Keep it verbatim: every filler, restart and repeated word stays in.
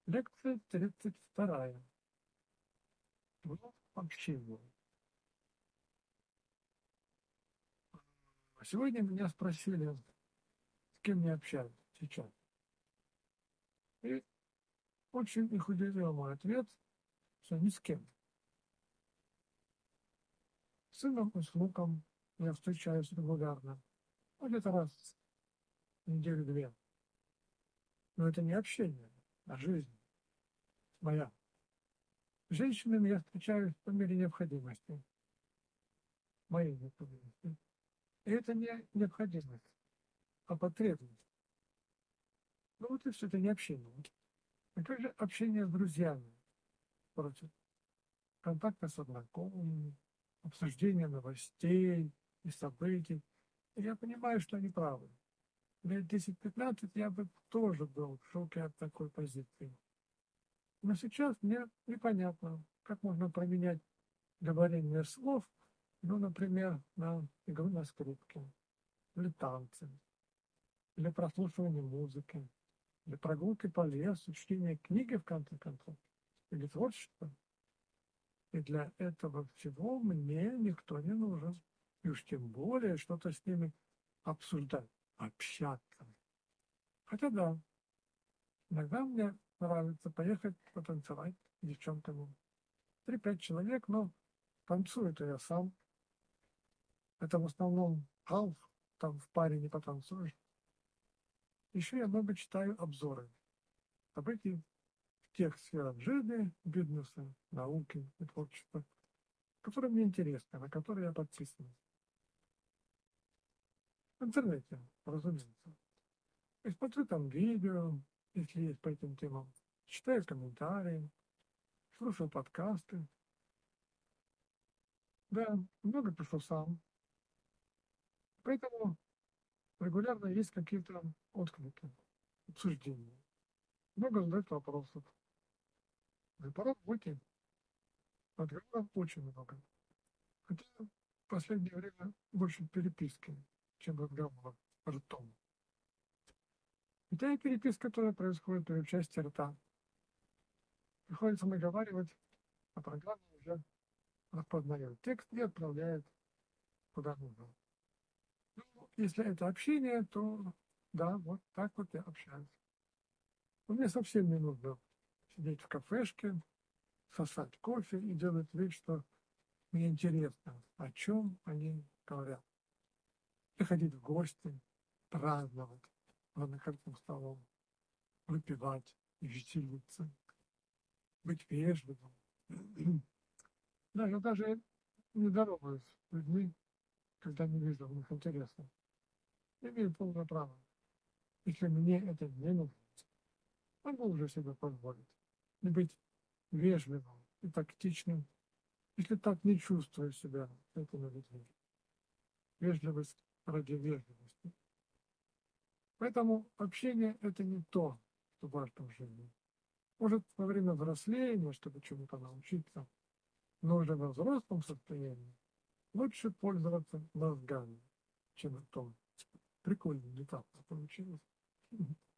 Лекция тридцать вторая. Про общение. Сегодня меня спросили, с кем я общаюсь сейчас. И очень их удивил мой ответ, что ни с кем. С сыном и с внуком я встречаюсь регулярно. Ну, где-то раз в неделю-две. Но это не общение, а жизнь моя. С женщинами я встречаюсь по мере необходимости. Моей необходимости. И это не необходимость, а потребность. Ну вот и все, это не общение. А как же общение с друзьями? Против контакта с знакомыми, обсуждение новостей и событий. И я понимаю, что они правы. Лет десять-пятнадцать я бы тоже был в шоке от такой позиции. Но сейчас мне непонятно, как можно променять говорение слов, ну, например, на игру на скрипке, или танцы, или прослушивание музыки, или прогулки по лесу, чтение книги, в конце концов, или творчество. И для этого всего мне никто не нужен. И уж тем более что-то с ними обсуждать, общаться. Хотя да, иногда мне нравится поехать потанцевать с девчонками. Три-пять человек, но танцую-то я сам. Это в основном хаус, там в паре не потанцуешь. Еще я много читаю обзоры событий в тех сферах жизни, бизнеса, науки и творчества, которые мне интересны, на которые я подписан. В интернете, разумеется. И смотрю там видео, если есть по этим темам, читаю комментарии, слушаю подкасты. Да, много пишу сам. Поэтому регулярно есть какие-то отклики, обсуждения. Много задают вопросов. И порой будет разговоров очень много. Хотя в последнее время больше переписки, чем разговоров ртом. Хотя и переписка тоже происходит при участии рта. Приходится наговаривать, а программа уже распознает текст и отправляет куда нужно. Ну, если это общение, то да, вот так вот я общаюсь. Но мне совсем не нужно сидеть в кафешке, сосать кофе и делать вид, что мне интересно, о чем они говорят. Приходить в гости, праздновать за накрытым столом, выпивать, веселиться, быть вежливым. Да, я даже не здороваюсь с людьми, когда не вижу в них интереса. Я имею полное право. Если мне это не нужно, могу уже себе позволить. И быть вежливым и тактичным, если так не чувствую себя с этими людьми. Вежливость ради вежливости. Поэтому общение – это не то, что важно в жизни. Может, во время взросления, чтобы чему-то научиться, но уже во взрослом состоянии лучше пользоваться мозгами, чем ртом. Прикольно, метафора получилась.